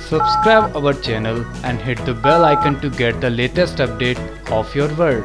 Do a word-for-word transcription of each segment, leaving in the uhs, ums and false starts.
Subscribe our channel and hit the bell icon to get the latest update of your world.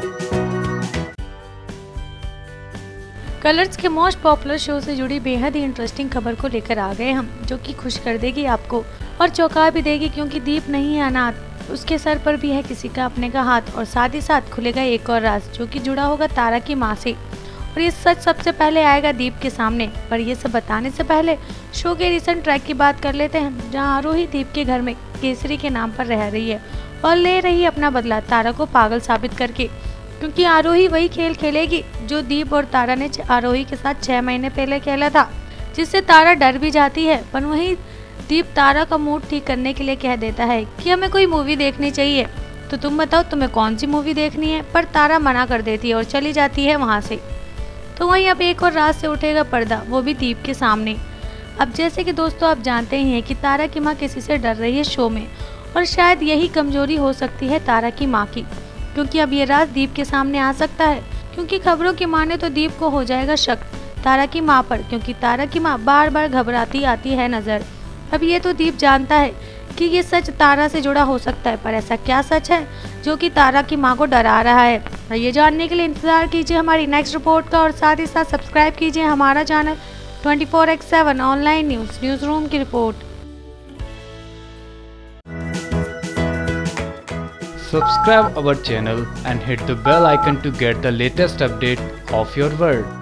Colors के most popular show से जुड़ी बेहद ही interesting खबर को लेकर आ गए हम, जो कि खुश कर देगी आपको और चौंका भी देगी, क्योंकि दीप नहीं है अनाथ, उसके सर पर भी है किसी का अपने का हाथ। और साथ ही साथ खुलेगा एक और राज, जो कि जुड़ा होगा तारा की माँ से, और ये सच सबसे पहले आएगा दीप के सामने। पर ये सब बताने से पहले शो के रिसेंट ट्रैक की बात कर लेते हैं, जहाँ आरोही दीप के घर में केसरी के नाम पर रह रही है और ले रही है अपना बदला तारा को पागल साबित करके, क्योंकि आरोही वही खेल खेलेगी जो दीप और तारा ने आरोही के साथ छह महीने पहले खेला था, जिससे तारा डर भी जाती है। पर वहीं दीप तारा का मूड ठीक करने के लिए कह देता है कि हमें कोई मूवी देखनी चाहिए, तो तुम बताओ तुम्हें कौन सी मूवी देखनी है। पर तारा मना कर देती है और चली जाती है वहाँ से। तो वहीं अब एक और रात से उठेगा पर्दा, वो भी दीप के सामने। अब जैसे कि दोस्तों आप जानते ही हैं कि तारा की माँ किसी से डर रही है शो में, और शायद यही कमजोरी हो सकती है तारा की माँ की, क्योंकि अब ये राज दीप के सामने आ सकता है। क्योंकि खबरों की माने तो दीप को हो जाएगा शक तारा की माँ पर, क्योंकि तारा की माँ बार बार घबराती आती है नजर। अब ये तो दीप जानता है कि ये सच तारा से जुड़ा हो सकता है, पर ऐसा क्या सच है जो कि तारा की माँ को डरा रहा है? और ये जानने के लिए इंतजार कीजिए हमारी नेक्स्ट रिपोर्ट का, और साथ ही साथ सब्सक्राइब कीजिए हमारा channel twenty four x seven online news newsroom की रिपोर्ट। Subscribe our channel and hit the bell icon to get the latest update of your world.